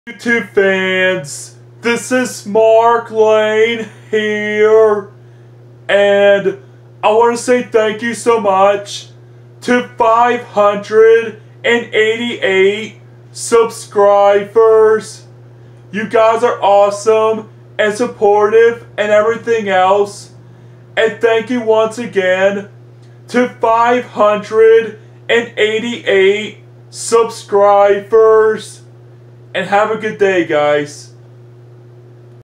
YouTube fans, this is Mark Lane here, and I want to say thank you so much to 588 subscribers. You guys are awesome and supportive and everything else, and thank you once again to 588 subscribers. And have a good day, guys.